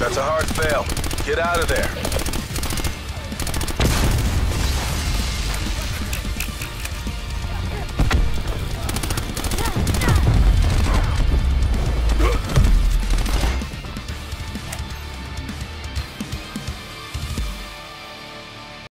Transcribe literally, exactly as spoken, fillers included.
That's a hard fail. Get out of there.